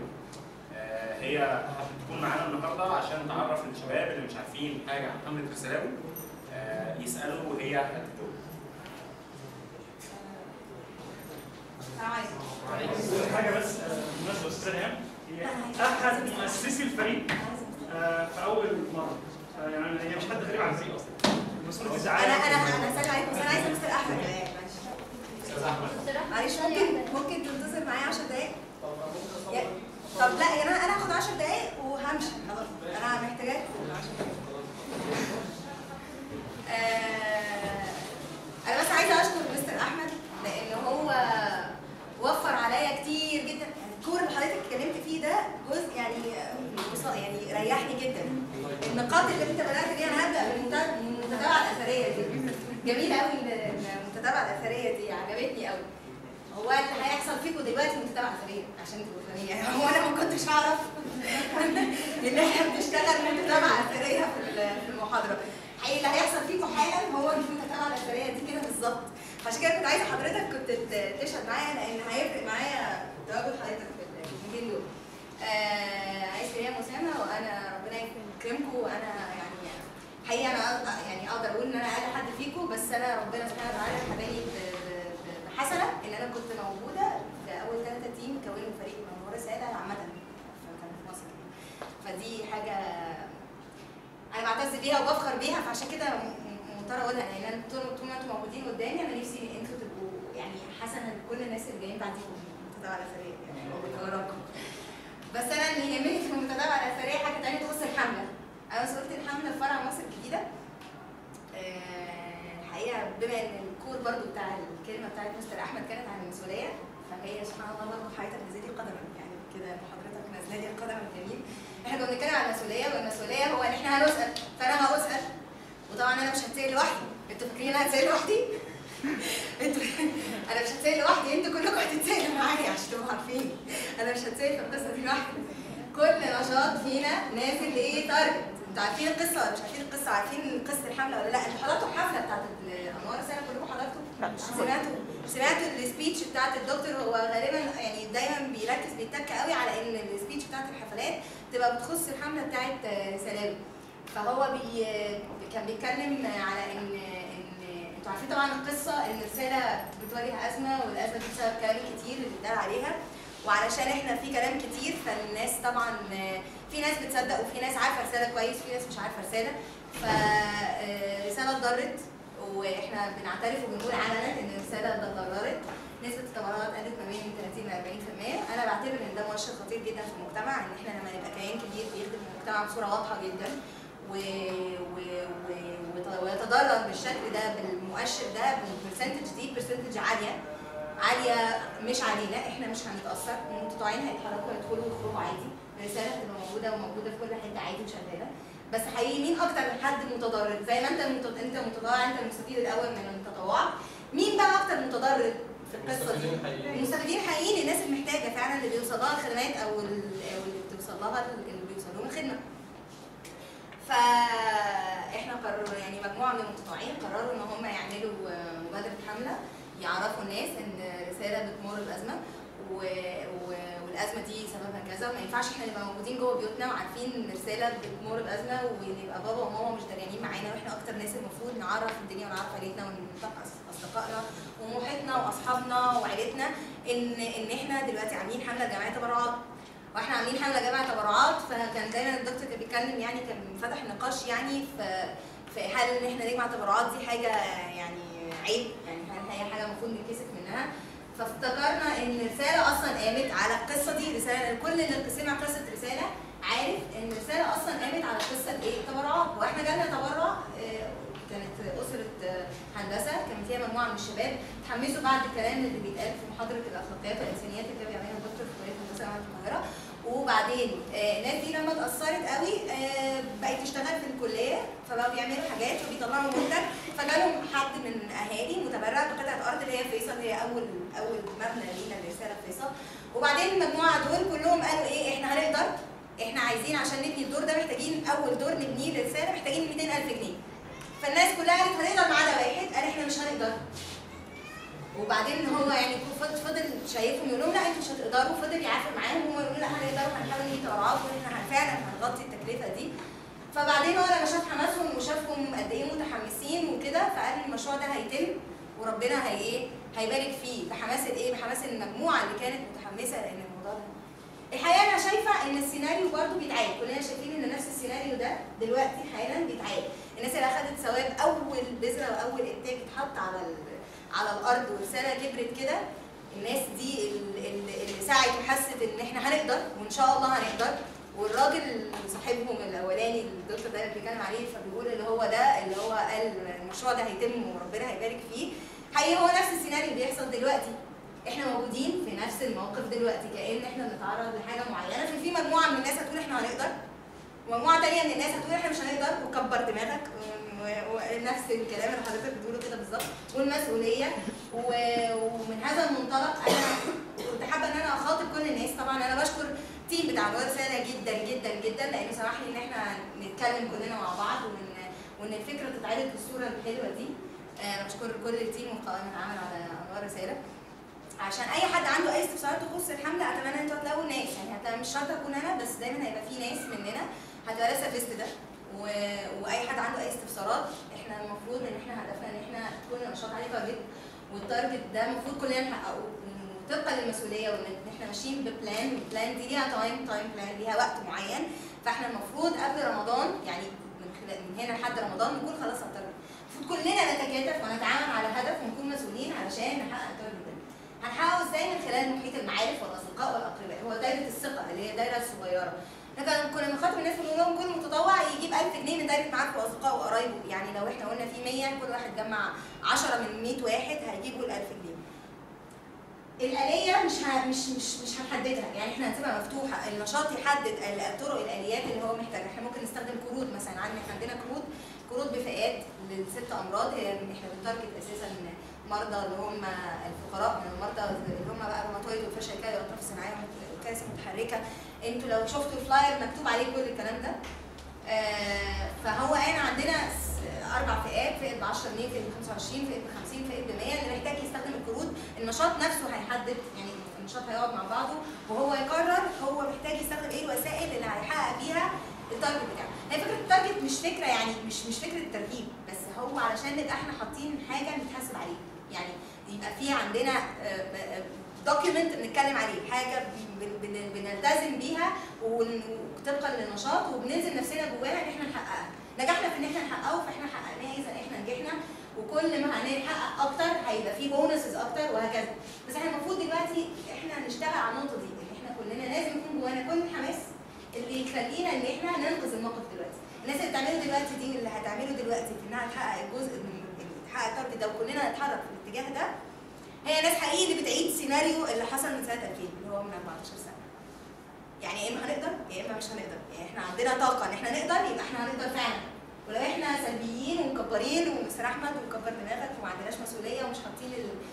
هي هتكون معانا النهارده عشان تعرف الشباب اللي مش عارفين حاجه عن حمله رسالاوي يسالوا وهي هتجاوب. أول حاجة بس بالنسبة لأستاذة ريهام هي أحد مؤسسي الفريق في أول مرة، يعني هي مش حد غريب عن الفريق أصلا. مسؤولة الدعاية. أنا هسأل عليكم بس أنا عايزة مستر أحمد كمان. استاذ احمد معلش ممكن تنتظر معايا 10 دقايق؟ طب لا يا جماعة أنا هاخد 10 دقايق وهمشي خلاص، أنا محتاجاكم 10 دقايق. أنا بس عايزة أشكر مستر أحمد لأن هو وفر عليا كتير جدا. الكور اللي حضرتك اتكلمت فيه ده جزء يعني ريحني جدا. النقاط اللي انت بدات بيها انا هبدا من المتابعه الاثريه دي. جميله قوي المتابعه الاثريه دي، عجبتني قوي. هو اللي هيحصل فيكم دلوقتي متابعه اثريه عشان تبقوا فاهمين، يعني هو انا ما كنتش اعرف ان احنا بنشتغل متابعه اثريه في المحاضره. حقيقي اللي هيحصل فيكم حالا هو المتابعه الاثريه دي كده بالظبط. عشان كده كنت عايزه حضرتك كنت تشهد معايا لان هيفرق معايا تواجد حضرتك في ال2 يوم. عايز ريهام اسامه وانا ربنا يكرمكم، وانا يعني حقيقه انا يعني اقدر اقول ان انا اقل حد فيكم، بس انا ربنا سبحانه وتعالى حباني بحسنه ان انا كنت موجوده في اول 3 تيم كونوا فريق منوره ساده عامه في مصر. فدي حاجه انا بعتز بيها وبفخر بيها، فعشان كده مضطره اقولها لان انا طول ما انتم موجودين قدامي انا نفسي انتوا تبقوا يعني حسنه لكل الناس اللي جايين بعديكم المتابعه الاثريه يعني وراكم. بس انا اللي يهمني في المتابعه الاثريه حاجه ثانيه تخص الحمله. انا مسؤوليه الحمله في فرع مصر الجديده. الحقيقه بما ان الكور برضو بتاع الكلمه بتاعت مستر احمد كانت عن المسؤوليه، فهي سبحان الله برضه حياتك نازله لي قدما، يعني كده حضرتك نازله لي القدم الجميل. احنا كنا بنتكلم عن المسؤوليه، والمسؤوليه هو ان احنا هنسال، فانا هسال وطبعا انا مش هتسال لوحدي. انتوا فاكرين انا هتسال لوحدي؟ انا مش هتسال لوحدي، انتوا كلكم هتتسالوا معايا عشان تبقوا عارفين. انا مش هتسال في القصه دي لوحدي. كل نشاط فينا نازل لايه؟ تارجت. انتوا عارفين القصه ولا مش عارفين القصه؟ عارفين قصه الحمله ولا لا؟ انتوا حضرتوا الحفله بتاعت الانوار السنه كلكم حضرتوا؟ سمعتوا السبيتش بتاعت الدكتور؟ هو غالبا يعني دايما بيتك قوي على ان السبيتش بتاعت الحفلات تبقى بتخص الحمله بتاعت سلاوي. فهو كان بيتكلم على ان انتوا عارفين طبعا القصه ان الرساله بتواجه ازمه، والازمه دي بسبب كلام كتير اللي بيتقال عليها، وعلشان احنا في كلام كتير فالناس طبعا في ناس بتصدق وفي ناس عارفه رساله كويس وفي ناس مش عارفه رساله. فرساله اتضرت واحنا بنعترف وبنقول علنا ان الرساله اتضررت. نسبه التبرعات قلت ما بين 30 ل 40%. انا بعتبر ان ده مؤشر خطير جدا في المجتمع، ان احنا لما نبقى كيان كبير بيخدم المجتمع بصوره واضحه جدا ويتضرر بالشكل ده بالمؤشر ده بالبرسنتج دي برسنتج عاليه مش علينا، احنا مش هنتاثر. المتطوعين هيتحركوا يدخلوا ويخرجوا عادي، الرساله هتبقى موجوده وموجوده في كل حته عادي وشغاله. بس حقيقي مين اكتر حد متضرر؟ زي ما انت متطوع، انت المستفيد الاول من التطوع. مين بقى اكتر متضرر في القصه دي؟ المستفيدين حقيقيين، الناس المحتاجه فعلا اللي بيوصل لها الخدمات او اللي بتوصل لها اللي بيوصل لهم الخدمه. فاحنا قرروا يعني مجموعه من المتطوعين قرروا ان هم يعملوا مبادره حمله يعرفوا الناس ان رساله بتمر بازمه والازمه دي سببها كذا. ما ينفعش احنا نبقى موجودين جوه بيوتنا وعارفين ان رساله بتمر بازمه ونبقى بابا وماما مش دريانين معانا، واحنا اكتر ناس المفروض نعرف الدنيا ونعرف عيلتنا وننطق اصدقائنا ومحيطنا واصحابنا وعيلتنا ان احنا دلوقتي عاملين حمله جمعيه تبرعات. واحنا عاملين حمله جمع تبرعات، فكان دايما الدكتور كان بيتكلم يعني كان فتح نقاش يعني في هل ان احنا نجمع تبرعات دي حاجه يعني عيب، يعني هل هي حاجه المفروض نتكسف منها. فافتكرنا ان الرساله اصلا قامت على القصه دي. رساله كل اللي سمع قصه رساله عارف ان الرساله اصلا قامت على قصه ايه؟ تبرعات. واحنا جالنا تبرع كانت اسره هندسه كان فيها مجموعه من الشباب اتحمسوا بعد الكلام اللي بيتقال في محاضره الاخلاقيات والانسانيات اللي كان بيعملها الدكتور في كليه الهندسه جامعه القاهره. وبعدين الناس دي لما اتاثرت قوي بقت تشتغل في الكليه، فبقوا بيعملوا حاجات وبيطلعوا منتج. فجالهم حد من اهالي متبرع بقطعه ارض اللي هي فيصل، هي اول مبنى لينا لرساله فيصل. وبعدين المجموعه دول كلهم قالوا ايه؟ احنا هنقدر، احنا عايزين عشان نبني الدور ده محتاجين اول دور نبنيه للرساله محتاجين 200,000 جنيه. فالناس كلها قالت هنقدر ما عدا واحد قال احنا مش هنقدر. وبعدين هو يعني فضل شايفهم يقول لهم لا انتوا مش هتقدروا، فضل يعافر معاهم وهم يقولوا لا هنقدر فبعدين هو لما شاف حماسهم وشافهم قد ايه متحمسين وكده، فقال المشروع ده هيتم وربنا هيبارك فيه بحماس بحماس المجموعه اللي كانت متحمسه لان الموضوع ده. الحقيقه انا شايفه ان السيناريو برضه بيتعاد، كلنا شايفين ان نفس السيناريو ده دلوقتي حالا بيتعاد. الناس اللي اخذت ثواب اول بذره واول انتاج اتحط على الارض ورساله كبرت كده، الناس دي اللي سعت وحست ان احنا هنقدر وان شاء الله هنقدر. والراجل صاحبهم الاولاني الدكتور ده اللي بيتكلم عليه فبيقول اللي هو قال المشروع ده هيتم وربنا هيبارك فيه. حقيقي هو نفس السيناريو بيحصل دلوقتي، احنا موجودين في نفس الموقف دلوقتي، كأن احنا بنتعرض لحاجه معينه، في مجموعه من الناس هتقول احنا هنقدر، ومجموعه ثانيه من الناس هتقول احنا مش هنقدر وكبر دماغك، ونفس الكلام اللي حضرتك بتقوله كده بالظبط، والمسؤوليه. ومن هذا المنطلق انا كنت حابه ان انا اخاطب كل الناس. طبعا انا بشكر التيم بتاع رواد رساله جدا جدا جدا لانه سمح لي ان احنا نتكلم كلنا مع بعض وان الفكره تتعرض بالصوره الحلوه دي. انا بشكر كل التيم والقائمه العمل على رواد رساله. عشان اي حد عنده اي استفسارات تخص الحمله اتمنى ان انتوا تلاقوا ناس، يعني هتلاقي مش شرط اكون انا بس، دايما هيبقى في ناس مننا هتبقى لسه فيست ده، واي حد عنده اي استفسارات. احنا المفروض ان احنا هدفنا ان احنا تكون النشاط عليه تارجت، والتارجت ده المفروض كلنا نحققه طبقا للمسؤوليه، وان احنا ماشيين ببلان، والبلان دي ليها تايم بلان، ليها وقت معين. فاحنا المفروض قبل رمضان، يعني من هنا لحد رمضان نكون خلاص التارجت. المفروض كلنا نتكاتف ونتعاون على هدف ونكون مسؤولين علشان نحقق التارجت ده. هنحققه ازاي؟ من خلال محيط المعارف والاصدقاء والاقرباء، هو دايره الثقه اللي هي الدايره الصغيره. كنا بنخاطب الناس بنقول لهم كل متطوع يجيب 1000 جنيه من دايره معارفه واصدقائه وقرايبه، يعني لو احنا قلنا في 100 كل واحد جمع 10 من 100 واحد هيجيبوا ال 1000 جنيه. الآلية مش هنحددها، يعني احنا هنسيبها مفتوحة، النشاط يحدد الطرق الآليات اللي هو محتاجها. احنا ممكن نستخدم كروت مثلا، عندنا كروت بفئات ل6 أمراض، هي احنا بنتارجت أساسا مرضى اللي هم الفقراء من المرضى اللي هم بقى الروماتويد والفشل الكلوي والأطراف الصناعية والكارثة المتحركة. انتوا لو شفتوا الفلاير مكتوب عليه كل الكلام ده. فهو احنا عندنا 4 فئات، فئة ب 10 جنيه، فئة ب 25، فئة ب 50، فئة ب 100. اللي محتاج يستخدم الكروت، النشاط نفسه هيحدد، يعني النشاط هيقعد مع بعضه وهو يقرر هو محتاج يستخدم ايه الوسائل اللي هيحقق بيها التارجت بتاعه. هي فكرة التارجت مش فكرة، يعني مش فكرة الترهيب، بس هو علشان نبقى احنا حاطين حاجة نتحاسب عليها، يعني يبقى في عندنا دوكيمنت بنتكلم عليه، حاجة بنلتزم بيها وطبقا للنشاط، وبننزل نفسنا جوانا ان احنا نحققها. نجحنا في ان احنا نحققه فاحنا حققناه، اذا احنا نجحنا، وكل ما هنحقق اكتر هيبقى فيه بونسز اكتر وهكذا. بس احنا المفروض دلوقتي احنا نشتغل على النقطه دي، ان احنا كلنا لازم يكون جوانا كل الحماس اللي يخلينا ان احنا ننقذ الموقف دلوقتي. الناس اللي بتعمله دلوقتي دي واللي هتعمله دلوقتي في انها تحقق الجزء تحقق التارجت ده وكلنا نتحرك في الاتجاه ده، هي ناس حقيقي اللي بتعيد سيناريو اللي حصل من سنه 2000 اللي هو من 14 سنه. يعني يا اما هنقدر يا اما مش هنقدر، يعني احنا عندنا طاقه ان احنا نقدر يبقى احنا هنقدر فعلا. ولو احنا سلبيين ومكبرين ومستر احمد ومكبر دماغك وما عندناش مسؤوليه ومش حاطين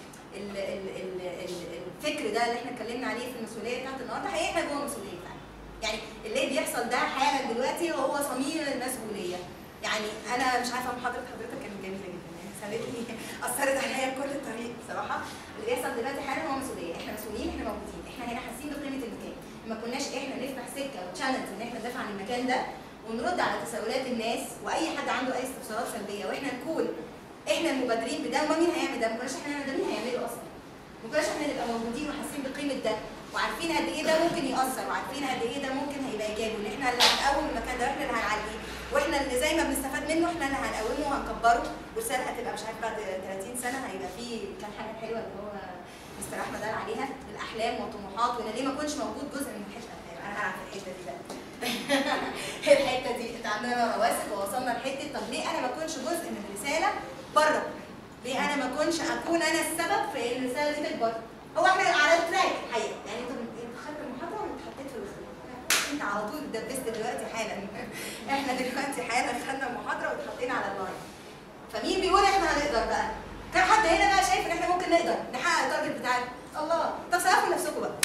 الفكر ده اللي احنا اتكلمنا عليه في المسؤوليه بتاعت النهارده، حقيقي احنا جوه مسؤوليه فعلا. يعني اللي بيحصل ده حالا دلوقتي هو صميم المسؤوليه. يعني انا مش عارفه محاضره حضرتك كانت جميله جدا، يعني سابتني اثرت عليا بكل الطريق بصراحه. اللي بيحصل دلوقتي حالا هو مسؤوليه، احنا مسؤولين، احنا موجودين، احنا هنا حاسين بقيمه المكان. ما كناش احنا نفتح سكه وتشالنج ان احنا ندافع عن المكان ده ونرد على تساؤلات الناس واي حد عنده اي استفسارات سلبيه، واحنا نكون احنا المبادرين بده. وما مين هيعمل ده؟ ما كناش احنا نعمل ده، مين هيعمله اصلا؟ ما كناش احنا نبقى موجودين وحاسين بقيمه ده وعارفين قد ايه ده ممكن ياثر، وعارفين قد ايه ده ممكن هيبقى ايجابي، وان احنا اللي هنقوم المكان ده واحنا اللي هنعليه، واحنا اللي زي ما بنستفاد منه احنا اللي هنقومه وهنكبره. والرساله هتبقى مش عارف بعد 30 سنه هيبقى فيه كام حاجه حلوه اللي هو مستر احمد قال عليها، الاحلام والطموحات، وان ليه ما كنش موجود جزء من الحته. انا هعرف الحته دي بقى. الحته دي انت عندنا رواسب ووصلنا لحته، طب ليه انا ما اكونش جزء من الرساله بره؟ ليه انا ما اكونش اكون انا السبب في ان الرساله دي تكبر؟ هو احنا على التراك الحقيقه، يعني انت خدت المحاضره واتحطيت في الخطه، انت على طول اتدبست دلوقتي حالا. احنا دلوقتي حالا خدنا المحاضره واتحطينا على اللاين. فمين بيقول احنا هنقدر بقى؟ كان حد هنا بقى شايف ان احنا ممكن نقدر نحقق التارجت بتاعنا؟ الله، طب سقفوا لنفسكم بقى.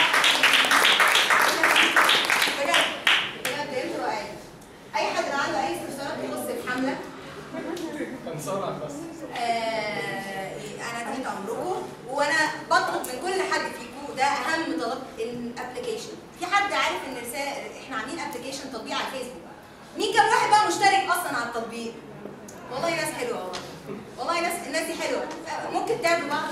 بجد بجد انتوا رائعين. اي حد لو عنده اي استفسارات تخص الحمله هنصرح بس. انا تحت امركم، وانا بطلب من كل حد فيكم، ده اهم طلب، الابلكيشن. في حد عارف ان رساله احنا عاملين ابلكيشن تطبيق على الفيسبوك، مين كم واحد بقى مشترك اصلا على التطبيق؟ والله ناس حلوه والله الناس دي حلوه، ممكن تقابلوا بعض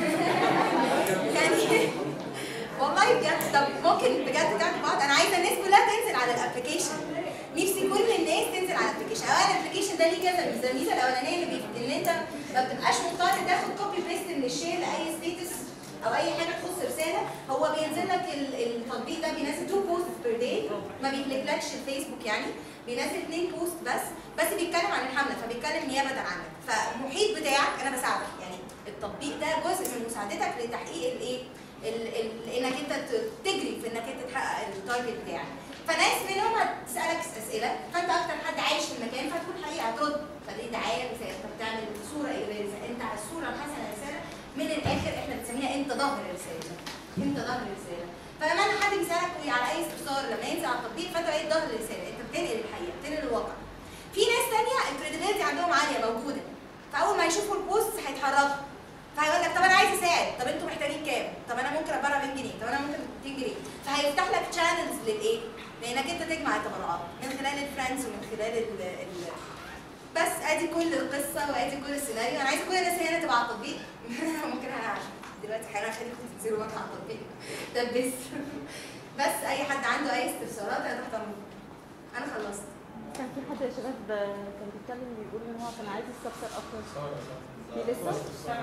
يعني والله بجد. طب ممكن بجد تقابلوا بعض؟ انا عايزه الناس كلها تنزل على الابلكيشن، نفسي كل الناس تنزل على الابلكيشن. اولا الابلكيشن ده ليه كذا ميزه، الميزه الاولانيه ان انت ما بتبقاش مضطر تاخد كوبي بيست من الشير لاي ستيتس او اي حاجه تخص رساله. هو بينزل لك التطبيق ده بينزل 2 بوست بير داي، ما بيكليكلكش الفيسبوك يعني، بينزل 2 بوست بس بيتكلم عن الحمله، فبيتكلم نيابه عنك. فالمحيط بتاعك انا بساعدك، يعني التطبيق ده جزء من مساعدتك لتحقيق الايه؟ انك انت تجري في انك انت تحقق التارجت بتاعك. فناس منهم هتسالك اسئله، فانت اكتر حد عايش في المكان فهتقول الحقيقه هترد، فدي دعايه رساله، انت بتعمل صوره ايجابيه، انت على الصوره الحسنه رساله. من الاخر احنا بنسميها انت ظهر الرساله، انت ظهر الرساله. فلما حد بيسالك على اي استفسار لما ينزل على التطبيق فانت بقيت ظهر الرساله، انت بتنقل الحقيقه، بتنقل الواقع. في ناس ثانيه الكريديبيلتي عندهم عاليه موجوده، فاول ما يشوفوا البوست هيتحركوا، فهيقول لك طب انا عايز اساعد، طب انتوا محتاجين كام؟ طب انا ممكن اتبرع 100 جنيه، طب انا ممكن 200 جنيه، فهيفتح لك شانلز للايه؟ لانك انت تجمع التبرعات من خلال الفريندز ومن خلال بس ادي كل القصه وادي كل السيناريو. انا عايزه كل الناس هنا تبقى على التطبيق ممكن انا دلوقتي حالا اخليكم تنزلوا معايا على التطبيق ده بس اي حد عنده اي استفسارات انا تحت امركم. انا خلصت. كان في حد يا شباب كان بيتكلم بيقول ان هو كان عايز يستفسر اكتر. في لسه؟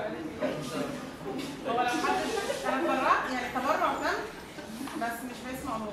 هو لو حد انا اتبرعت يعني تبرع تم بس مش هيسمع هو.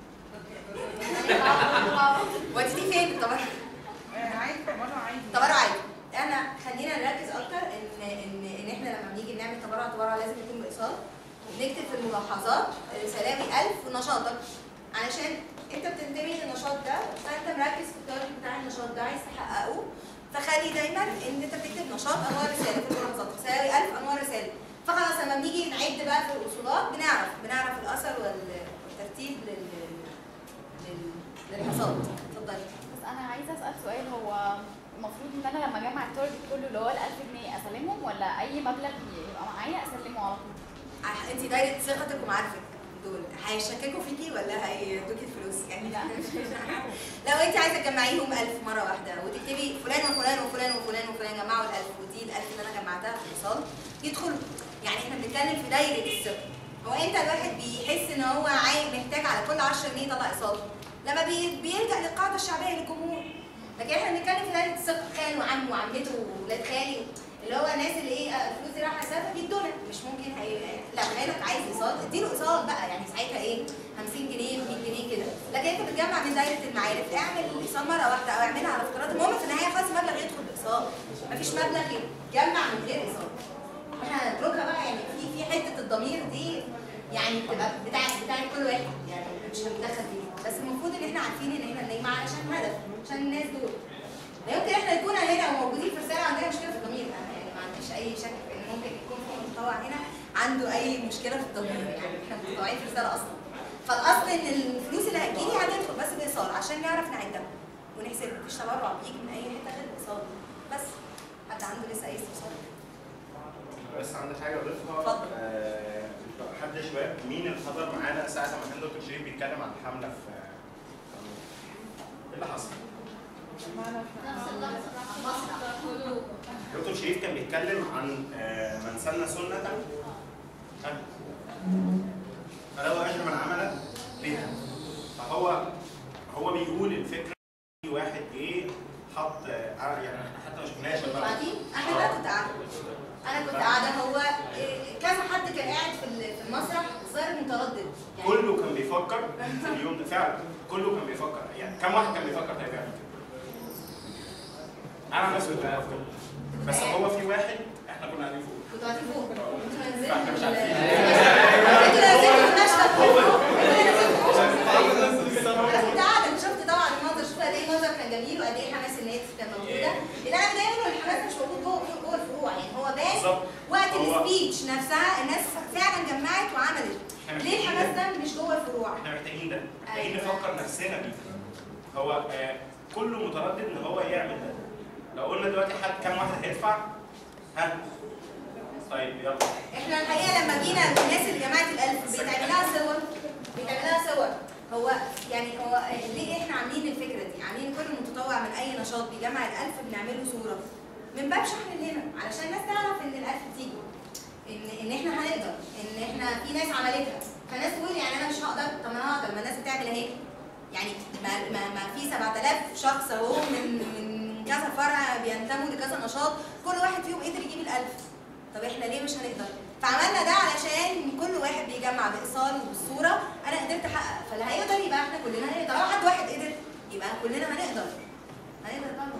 وديتي فين التبرع؟ عادي تبرع عادي. تبرع عادي. انا خلينا نركز اكتر ان احنا لما بنيجي نعمل تبرع لازم يكون باقساط، ونكتب في الملاحظات سلاوي 1000 ونشاطك، علشان انت بتنتمي للنشاط ده فانت مركز في التارجت بتاع النشاط ده عايز تحققه. فخلي دايما ان انت بتكتب نشاط انواع رساله في الملاحظات، سلاوي 1000 انواع رساله. فخلاص لما بنيجي نعد بقى في الاصولات بنعرف الاثر والترتيب للحصاد. اتفضلي. بس انا عايزه اسال سؤال، هو المفروض ان انا لما اجمع التارجت كله اللي هو ال 1000 جنيه اسلمهم، ولا اي مبلغ يبقى معايا اسلمه على طول؟ انت دايره ثقتك ومعارفك دول هيشككوا فيكي ولا هيدوكي الفلوس؟ يعني لا لو انت عايزه تجمعيهم 1000 مره واحده وتكتبي فلان وفلان وفلان وفلان وفلان جمعوا ال1000 ودي ال1000 اللي انا جمعتها في الاتصال يدخلوا. يعني احنا بنتكلم في دايره الثقه. هو انت الواحد بيحس ان هو محتاج على كل 10 جنيه يطلع ايصال لما بيلجأ للقاعده الشعبيه للجمهور. لكن احنا بنتكلم في دايره الثقه، خال وعم وعمته وولاد خالي اللي هو الناس اللي الفلوس دي رايحه حسابها بيدونا، مش ممكن لو خالك عايز ايصال اديله ايصال بقى، يعني ساعتها 50 جنيه 100 جنيه كده. لكن انت بتجمع من دايره المعارف، اعمل الايصال مره واحده او اعملها على فترات، المهم في النهايه خلاص مبلغ يدخل بايصال، مفيش مبلغ يتجمع من غير ايصال. احنا هنتركها بقى، يعني في حته الضمير دي يعني بتبقى بتاعت كل واحد، يعني مش هنتدخل فيها، بس المفروض ان احنا عارفين ان احنا بنجمع علشان هدف، عشان الناس دول. لا يمكن احنا نكون هنا وموجودين في رساله عندنا مشكله في الضمير، يعني ما عنديش اي شك في ان ممكن يكون في متطوع هنا عنده اي مشكله في الضمير، يعني احنا متطوعين في رساله اصلا. فالاصل ان الفلوس اللي هتجيلي هتدخل بس بايصال عشان نعرف نعدها ونحسبها، مفيش تبرع بيجي من اي حته غير بايصال. بس حد عنده لسه اي استفسار؟ بس عندك حاجه اضيفها؟ اتفضل. حد يا شباب مين اللي حضر معانا ساعه ما كان دكتور شريف بيتكلم عن الحمله في ايه اللي حصل؟ دكتور شريف كان بيتكلم عن من سن سنة فله أجر من عمل بها. فهو بيقول الفكرة دي واحد حط يعني احنا حتى ما شفناش احنا بقى انا كنت قاعده، هو كذا حد كان قاعد في المسرح ظاهر متردد، يعني كله كان بيفكر في اليوم ده فعلا، كله كان بيفكر. يعني كم واحد كان بيفكر طيب يعمل كده؟ انا نفسي كنت بفكر، بس هو في واحد احنا كنا قاعدين فوق. كنتوا قاعدين فوق؟ فاحنا مش عارفين. انا كنت قاعده شفت طبعا المنظر، شفت قد ايه المنظر كان جميل وقد ايه حماس الناس كان موجوده. اللي انا متضايقه منه الحماس مش موجود جوه الفروع، يعني هو بان وقت السبيتش نفسها الناس فعلا جمعت وعملت. ليه الحماس ده مش جوه الفروع؟ احنا محتاجين ده، محتاجين نفكر نفسنا بيه. هو كله متردد ان هو يعمل ده. لو قلنا دلوقتي كم واحد هيدفع؟ طيب يلا. احنا الحقيقه لما جينا الناس اللي جمعت ال1000 بيتعمل لها صور، هو يعني هو ليه احنا عاملين الفكره دي؟ عاملين كل متطوع من اي نشاط بيجمع ال1000 بنعمله صوره من باب شحن الهمم علشان الناس تعرف ان ال1000 تيجي، ان احنا هنقدر، ان احنا في ناس عملتها، فالناس تقول يعني انا مش هقدر، طب ما انا هقدر، ما الناس بتعمل اهي. يعني ما في 7000 شخص اهو من كذا فرع بينتموا لكذا نشاط، كل واحد فيهم قدر يجيب ال1000. طب احنا ليه مش هنقدر؟ فعملنا ده علشان كل واحد بيجمع بايصال وبالصوره، انا قدرت احقق، فاللي هيقدر يبقى احنا كلنا هنقدر، لو حد واحد قدر يبقى كلنا هنقدر. هنقدر طبعا.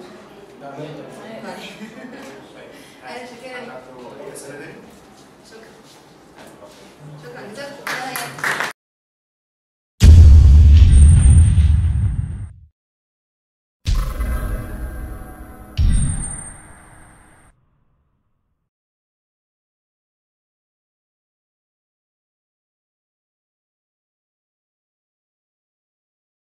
انا شكرا. شكرا. شكرا جزاكم الله خير.